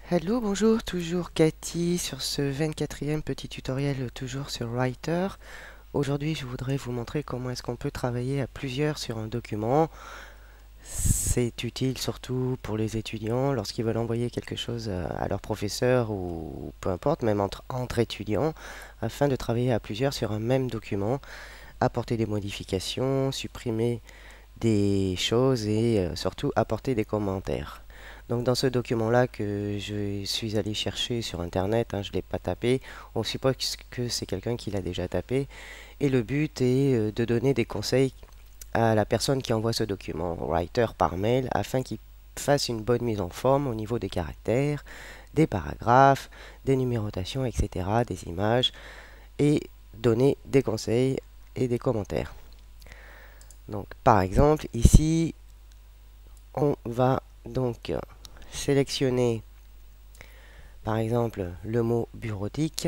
Hello, bonjour, toujours Cathy sur ce 24e petit tutoriel toujours sur Writer. Aujourd'hui, je voudrais vous montrer comment est-ce qu'on peut travailler à plusieurs sur un document. C'est utile surtout pour les étudiants lorsqu'ils veulent envoyer quelque chose à leur professeur ou peu importe, même entre étudiants, afin de travailler à plusieurs sur un même document, apporter des modifications, supprimer des choses et surtout apporter des commentaires. Donc dans ce document-là que je suis allé chercher sur Internet, je ne l'ai pas tapé, on suppose que c'est quelqu'un qui l'a déjà tapé. Et le but est de donner des conseils à la personne qui envoie ce document, au writer par mail, afin qu'il fasse une bonne mise en forme au niveau des caractères, des paragraphes, des numérotations, etc., des images, et donner des conseils et des commentaires. Donc par exemple, ici, on va donc sélectionner par exemple le mot bureautique,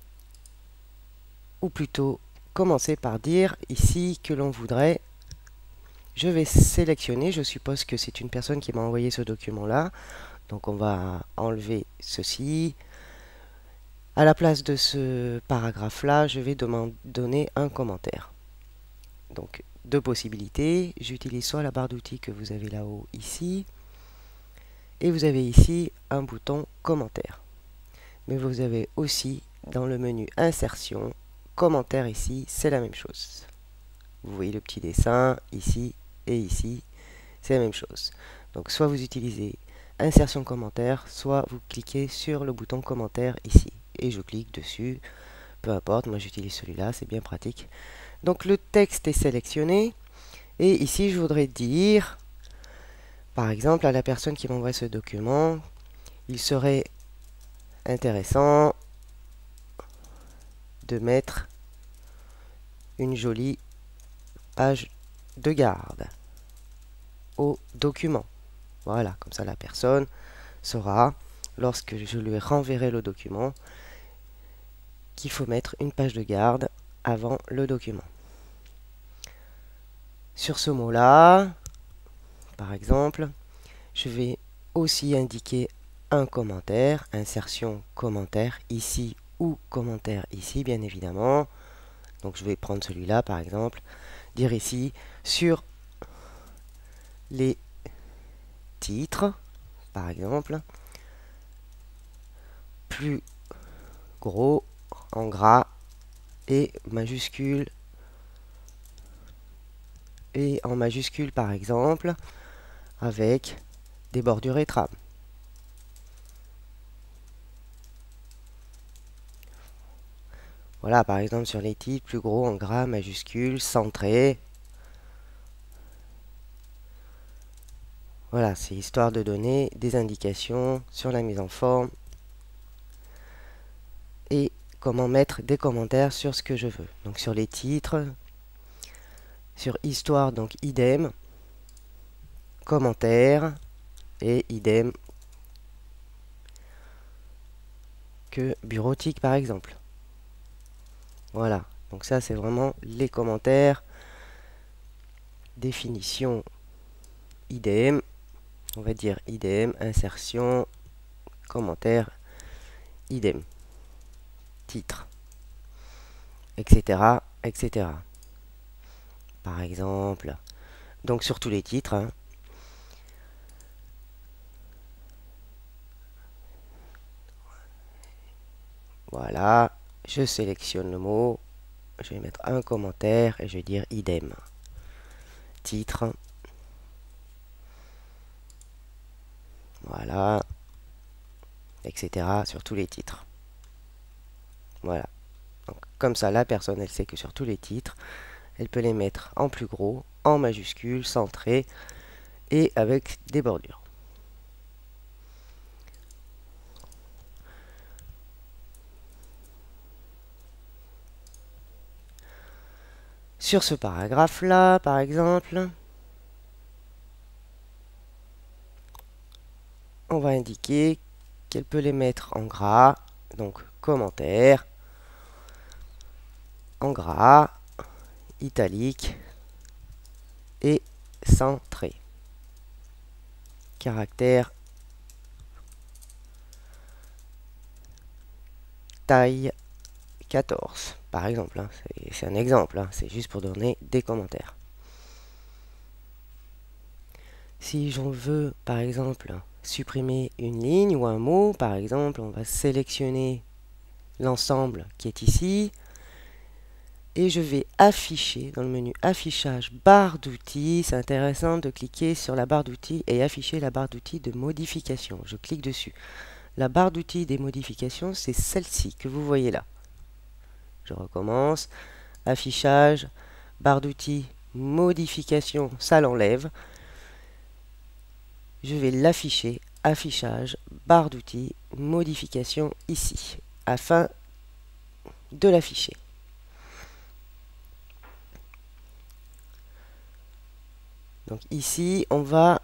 ou plutôt commencer par dire ici que l'on voudrait, je vais sélectionner, je suppose que c'est une personne qui m'a envoyé ce document-là, donc on va enlever ceci. À la place de ce paragraphe-là, je vais donner un commentaire. Donc deux possibilités, j'utilise soit la barre d'outils que vous avez là-haut ici, et vous avez ici un bouton commentaire. Mais vous avez aussi dans le menu insertion, commentaire ici, c'est la même chose. Vous voyez le petit dessin ici et ici, c'est la même chose. Donc soit vous utilisez insertion commentaire, soit vous cliquez sur le bouton commentaire ici. Et je clique dessus, peu importe, moi j'utilise celui-là, c'est bien pratique. Donc le texte est sélectionné, et ici je voudrais dire, par exemple à la personne qui m'envoie ce document, il serait intéressant de mettre une jolie page de garde au document. Voilà, comme ça la personne saura, lorsque je lui renverrai le document, qu'il faut mettre une page de garde avant le document. Sur ce mot-là, par exemple, je vais aussi indiquer un commentaire, insertion commentaire ici ou commentaire ici, bien évidemment. Donc je vais prendre celui-là, par exemple, dire ici sur les titres, par exemple, plus gros en gras et majuscule et en majuscule par exemple avec des bordures et trames. Voilà, par exemple sur les titres, plus gros en gras, majuscule, centré. Voilà, c'est histoire de donner des indications sur la mise en forme et comment mettre des commentaires sur ce que je veux. Donc sur les titres, sur histoire, donc idem, commentaire et idem que bureautique par exemple. Voilà, donc ça c'est vraiment les commentaires, définition idem, on va dire idem, insertion, commentaire, idem, titre, etc., etc. Par exemple, donc sur tous les titres, voilà, je sélectionne le mot, je vais mettre un commentaire et je vais dire idem, titre, voilà, etc. sur tous les titres. Voilà. Donc, comme ça, la personne, elle sait que sur tous les titres, elle peut les mettre en plus gros, en majuscule, centré et avec des bordures. Sur ce paragraphe-là, par exemple, on va indiquer qu'elle peut les mettre en gras, donc commentaire, en gras, italique et centré. Caractère taille 14, par exemple. Hein. C'est un exemple, hein. C'est juste pour donner des commentaires. Si j'en veux, par exemple, supprimer une ligne ou un mot, par exemple, on va sélectionner l'ensemble qui est ici. Et je vais afficher dans le menu affichage barre d'outils. C'est intéressant de cliquer sur la barre d'outils et afficher la barre d'outils de modification. Je clique dessus. La barre d'outils des modifications, c'est celle-ci que vous voyez là. Je recommence. Affichage, barre d'outils, modification, ça l'enlève. Je vais l'afficher. Affichage, barre d'outils, modification ici, afin de l'afficher. Donc ici, on va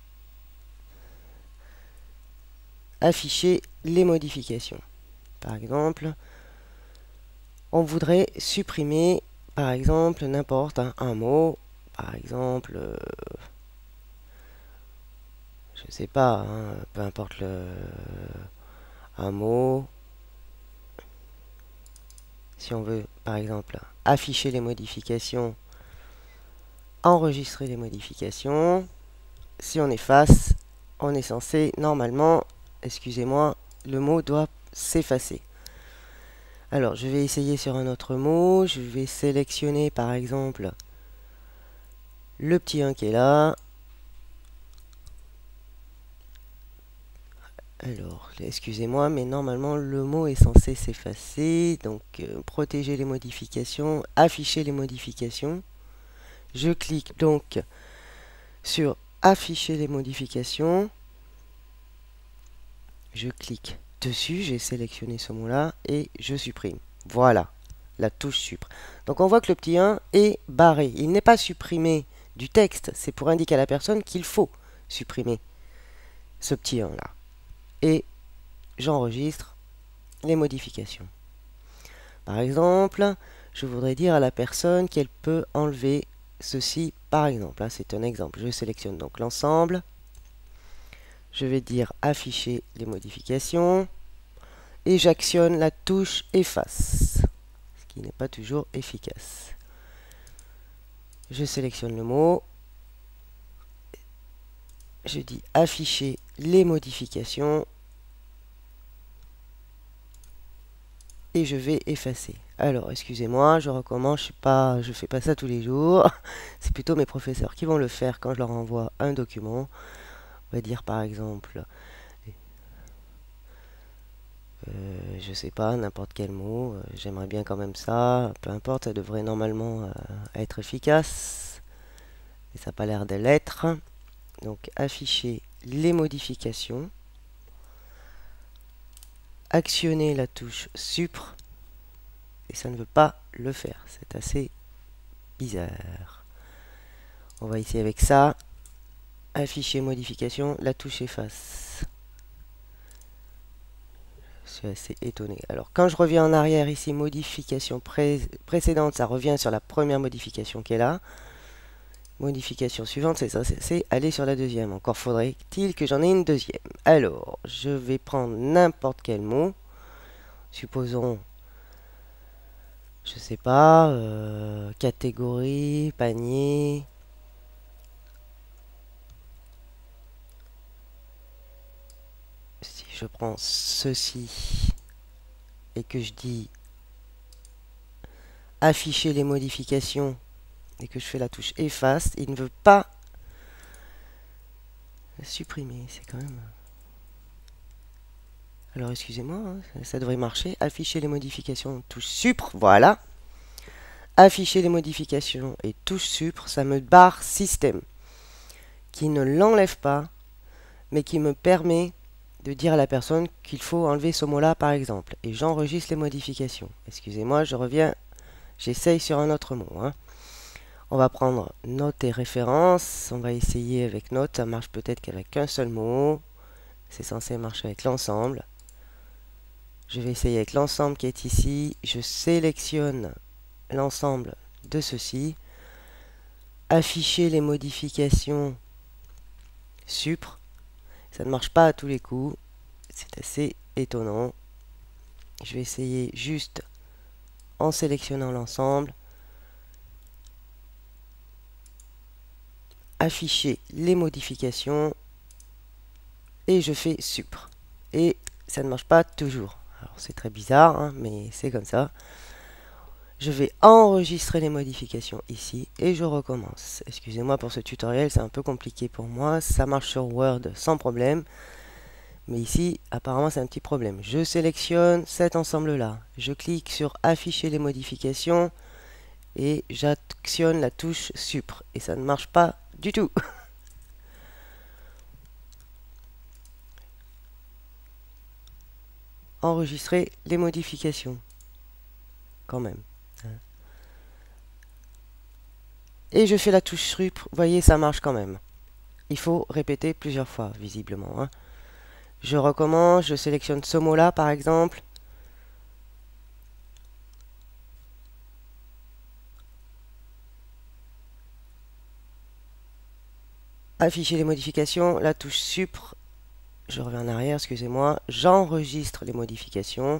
afficher les modifications. Par exemple, on voudrait supprimer, par exemple, n'importe un mot. Par exemple, je sais pas, hein, peu importe un mot. Si on veut, par exemple, afficher les modifications, enregistrer les modifications. Si on efface, on est censé, normalement, excusez-moi, le mot doit s'effacer. Alors, je vais essayer sur un autre mot. Je vais sélectionner, par exemple, le petit 1 qui est là. Alors, excusez-moi, mais normalement, le mot est censé s'effacer. Donc, protéger les modifications, afficher les modifications. Je clique donc sur afficher les modifications. Je clique dessus, j'ai sélectionné ce mot-là et je supprime. Voilà, la touche supprime. Donc on voit que le petit 1 est barré. Il n'est pas supprimé du texte, c'est pour indiquer à la personne qu'il faut supprimer ce petit 1 là. Et j'enregistre les modifications. Par exemple, je voudrais dire à la personne qu'elle peut enlever ceci par exemple. Là, c'est un exemple. Je sélectionne donc l'ensemble. Je vais dire afficher les modifications et j'actionne la touche efface, ce qui n'est pas toujours efficace. Je sélectionne le mot, je dis afficher les modifications et je vais effacer. Alors, excusez-moi, je recommence, je fais pas ça tous les jours. C'est plutôt mes professeurs qui vont le faire quand je leur envoie un document. On va dire par exemple, je sais pas, n'importe quel mot. J'aimerais bien quand même ça. Peu importe, ça devrait normalement être efficace. Et ça n'a pas l'air de l'être. Donc, afficher les modifications. Actionner la touche Supr. Et ça ne veut pas le faire. C'est assez bizarre. On va essayer avec ça. Afficher modification, la touche efface. Je suis assez étonné. Alors, quand je reviens en arrière ici, modification précédente, ça revient sur la première modification qui est là. Modification suivante, c'est ça, c'est aller sur la deuxième. Encore faudrait-il que j'en ai une deuxième. Alors, je vais prendre n'importe quel mot. Supposons, je sais pas, catégorie, panier. Si je prends ceci et que je dis afficher les modifications et que je fais la touche efface, il ne veut pas supprimer. C'est quand même... Alors excusez-moi, hein, ça devrait marcher. Afficher les modifications, touche Supr, voilà. Afficher les modifications et touche Supr, ça me barre système, qui ne l'enlève pas, mais qui me permet de dire à la personne qu'il faut enlever ce mot-là, par exemple. Et j'enregistre les modifications. Excusez-moi, je reviens, j'essaye sur un autre mot. Hein. On va prendre note et référence. On va essayer avec note. Ça marche peut-être qu'avec un seul mot. C'est censé marcher avec l'ensemble. Je vais essayer avec l'ensemble qui est ici. Je sélectionne l'ensemble de ceci. Afficher les modifications Supr. Ça ne marche pas à tous les coups. C'est assez étonnant. Je vais essayer juste en sélectionnant l'ensemble. Afficher les modifications. Et je fais supr. Et ça ne marche pas toujours. Alors c'est très bizarre, hein, mais c'est comme ça. Je vais enregistrer les modifications ici et je recommence. Excusez-moi pour ce tutoriel, c'est un peu compliqué pour moi. Ça marche sur Word sans problème. Mais ici, apparemment, c'est un petit problème. Je sélectionne cet ensemble-là. Je clique sur afficher les modifications et j'actionne la touche supr. Et ça ne marche pas du tout. Enregistrer les modifications. Quand même. Et je fais la touche supr. Vous voyez, ça marche quand même. Il faut répéter plusieurs fois, visiblement. Hein. Je recommence, je sélectionne ce mot-là, par exemple. Afficher les modifications, la touche supr. Je reviens en arrière, excusez-moi. J'enregistre les modifications.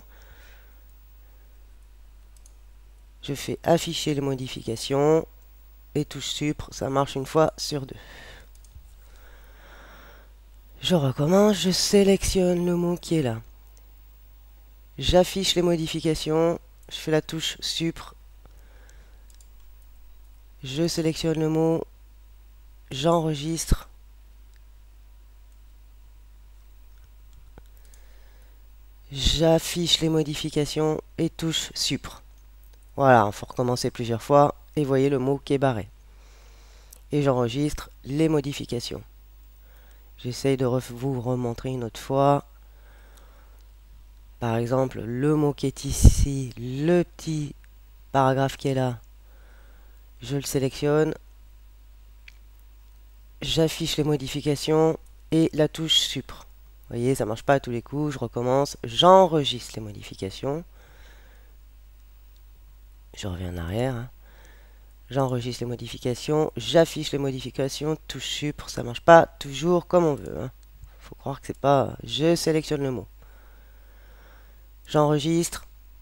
Je fais afficher les modifications. Et touche supr, ça marche une fois sur deux. Je recommence, je sélectionne le mot qui est là. J'affiche les modifications. Je fais la touche supr. Je sélectionne le mot. J'enregistre. J'affiche les modifications et touche supr. Voilà, il faut recommencer plusieurs fois et voyez le mot qui est barré. Et j'enregistre les modifications. J'essaye de vous remontrer une autre fois. Par exemple, le mot qui est ici, le petit paragraphe qui est là, je le sélectionne. J'affiche les modifications et la touche supr. Vous voyez, ça ne marche pas à tous les coups. Je recommence. J'enregistre les modifications. Je reviens en arrière. Hein. J'enregistre les modifications. J'affiche les modifications. Touche supr. Ça ne marche pas toujours comme on veut. Hein. Faut croire que c'est pas... Je sélectionne le mot. J'enregistre.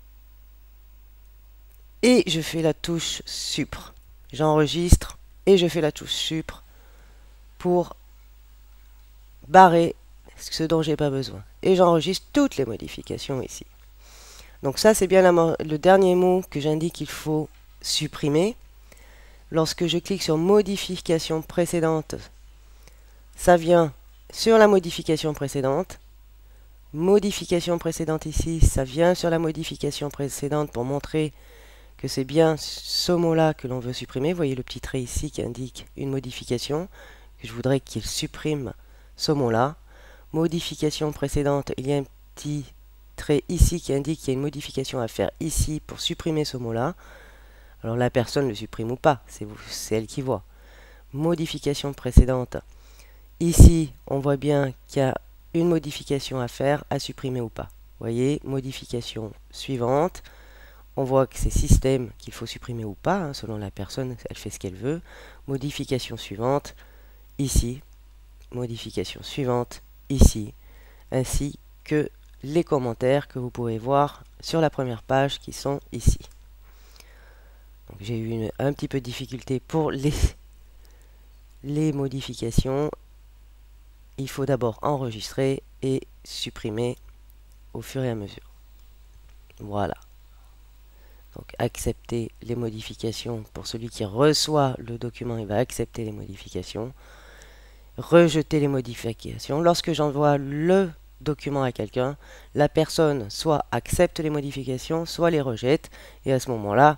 Et je fais la touche supr. J'enregistre. Et je fais la touche supr pour barrer ce dont j'ai pas besoin. Et j'enregistre toutes les modifications ici. Donc ça, c'est bien le dernier mot que j'indique qu'il faut supprimer. Lorsque je clique sur modification précédente, ça vient sur la modification précédente. Modification précédente ici, ça vient sur la modification précédente pour montrer que c'est bien ce mot-là que l'on veut supprimer. Vous voyez le petit trait ici qui indique une modification, que je voudrais qu'il supprime ce mot-là. Modification précédente, il y a un petit trait ici qui indique qu'il y a une modification à faire ici pour supprimer ce mot-là. Alors la personne le supprime ou pas, c'est elle qui voit. Modification précédente. Ici, on voit bien qu'il y a une modification à faire, à supprimer ou pas. Vous voyez, modification suivante. On voit que c'est système qu'il faut supprimer ou pas, hein, selon la personne, elle fait ce qu'elle veut. Modification suivante, ici. Modification suivante, ici. Ainsi que les commentaires que vous pouvez voir sur la première page qui sont ici. J'ai eu un petit peu de difficulté pour les modifications. Il faut d'abord enregistrer et supprimer au fur et à mesure. Voilà. Donc accepter les modifications. Pour celui qui reçoit le document, il va accepter les modifications. Rejeter les modifications. Lorsque j'envoie le document à quelqu'un, la personne soit accepte les modifications, soit les rejette. Et à ce moment-là,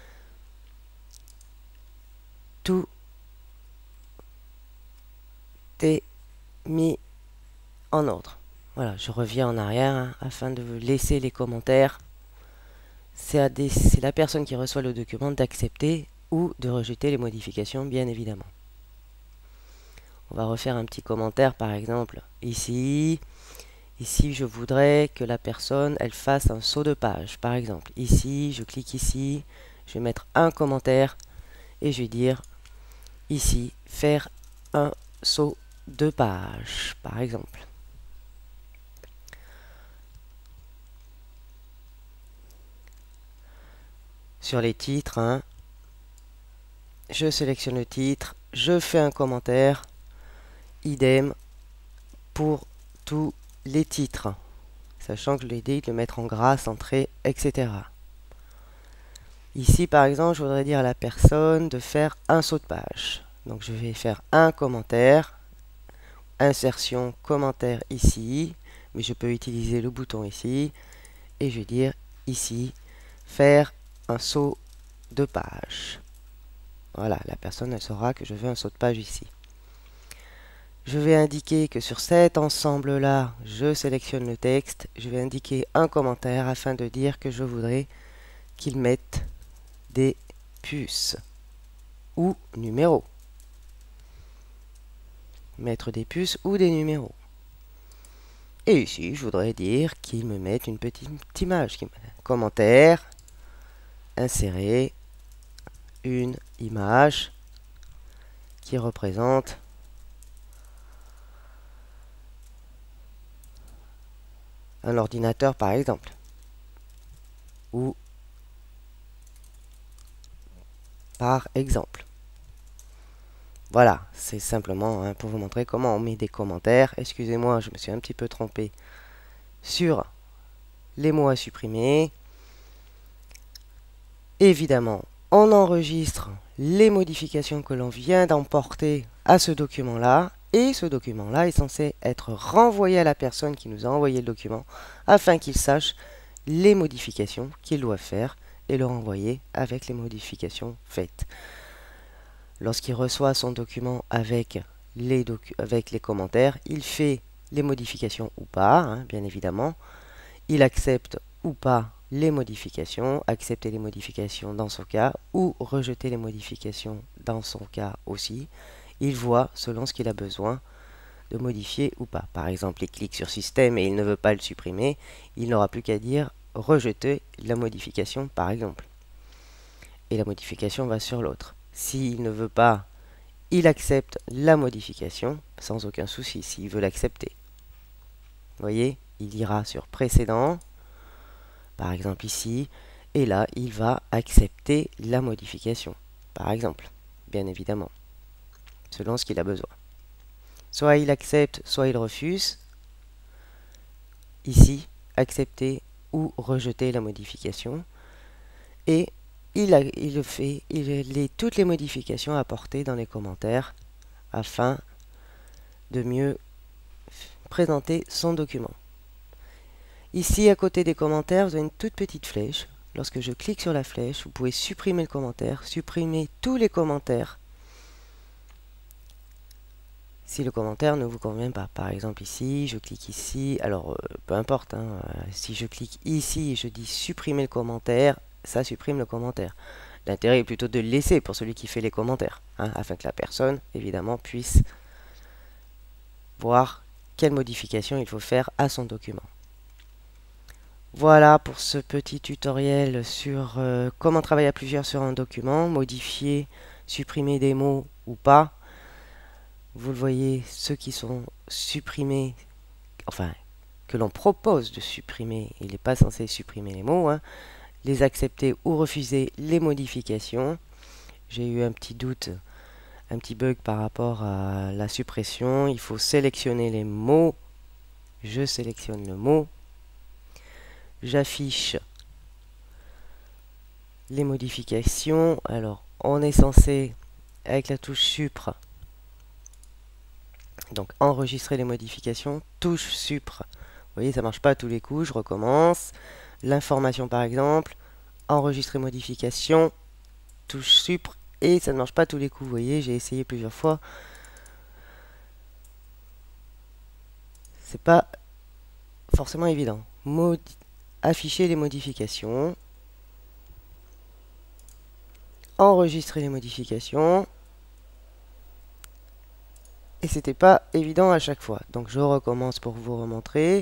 tout est mis en ordre. Voilà, je reviens en arrière hein, afin de laisser les commentaires. C'est la personne qui reçoit le document d'accepter ou de rejeter les modifications, bien évidemment. On va refaire un petit commentaire, par exemple, ici. Ici, je voudrais que la personne, elle fasse un saut de page, par exemple. Ici, je clique ici, je vais mettre un commentaire et je vais dire, ici, faire un saut de page, par exemple. sur les titres, hein. Je sélectionne le titre, je fais un commentaire, idem pour tous les titres, sachant que je l'ai dit de le mettre en gras, centré, etc. Ici, par exemple, je voudrais dire à la personne de faire un saut de page. Donc, je vais faire un commentaire, insertion, commentaire ici, mais je peux utiliser le bouton ici, et je vais dire ici, faire un saut de page. Voilà, la personne, elle saura que je veux un saut de page ici. Je vais indiquer que sur cet ensemble-là, je sélectionne le texte, je vais indiquer un commentaire afin de dire que je voudrais qu'il mette des puces ou numéros. Mettre des puces ou des numéros. Et ici, je voudrais dire qu'il me mette une petite image. Commentaire, insérer une image qui représente un ordinateur par exemple, ou par exemple. Voilà, c'est simplement hein, pour vous montrer comment on met des commentaires. Excusez-moi, je me suis un petit peu trompé sur les mots à supprimer. Évidemment, on enregistre les modifications que l'on vient d'emporter à ce document-là. Et ce document-là est censé être renvoyé à la personne qui nous a envoyé le document afin qu'il sache les modifications qu'il doit faire et le renvoyer avec les modifications faites. Lorsqu'il reçoit son document avec les commentaires, il fait les modifications ou pas, hein, bien évidemment. Il accepte ou pas les modifications, accepter les modifications dans son cas, ou rejeter les modifications dans son cas aussi. Il voit selon ce qu'il a besoin de modifier ou pas. Par exemple, il clique sur système et il ne veut pas le supprimer, il n'aura plus qu'à dire rejeter la modification par exemple. Et la modification va sur l'autre. S'il ne veut pas, il accepte la modification sans aucun souci s'il veut l'accepter. Vous voyez, il ira sur précédent, par exemple ici, et là, il va accepter la modification, par exemple, bien évidemment, selon ce qu'il a besoin. Soit il accepte, soit il refuse. Ici, accepter ou rejeter la modification. Et il fait toutes les modifications apportées dans les commentaires afin de mieux présenter son document. Ici, à côté des commentaires, vous avez une toute petite flèche. Lorsque je clique sur la flèche, vous pouvez supprimer le commentaire, supprimer tous les commentaires si le commentaire ne vous convient pas. Par exemple ici, je clique ici, alors peu importe, hein, si je clique ici et je dis supprimer le commentaire, ça supprime le commentaire. L'intérêt est plutôt de le laisser pour celui qui fait les commentaires, hein, afin que la personne, évidemment, puisse voir quelle modification il faut faire à son document. Voilà pour ce petit tutoriel sur comment travailler à plusieurs sur un document, modifier, supprimer des mots ou pas. Vous le voyez, ceux qui sont supprimés, enfin, que l'on propose de supprimer, il n'est pas censé supprimer les mots, hein, les accepter ou refuser les modifications. J'ai eu un petit doute, un petit bug par rapport à la suppression. Il faut sélectionner les mots. Je sélectionne le mot. J'affiche les modifications. Alors, on est censé, avec la touche Supr, donc enregistrer les modifications, touche Supr. Vous voyez, ça ne marche pas à tous les coups, je recommence. L'information par exemple, enregistrer modification, touche Supr, et ça ne marche pas à tous les coups. Vous voyez, j'ai essayé plusieurs fois. C'est pas forcément évident. Afficher les modifications. Enregistrer les modifications. Et c'était pas évident à chaque fois. Donc je recommence pour vous remontrer.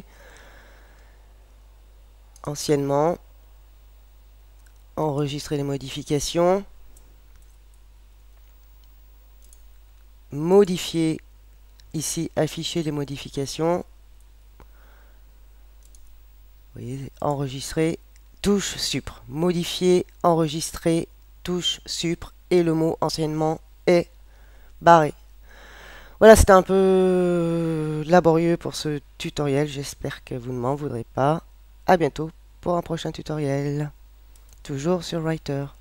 Anciennement, enregistrer les modifications. Modifier, ici, afficher les modifications. Vous voyez, enregistrer, touche supr. Modifier, enregistrer, touche supr et le mot anciennement est barré. Voilà, c'était un peu laborieux pour ce tutoriel. J'espère que vous ne m'en voudrez pas. À bientôt pour un prochain tutoriel. Toujours sur Writer.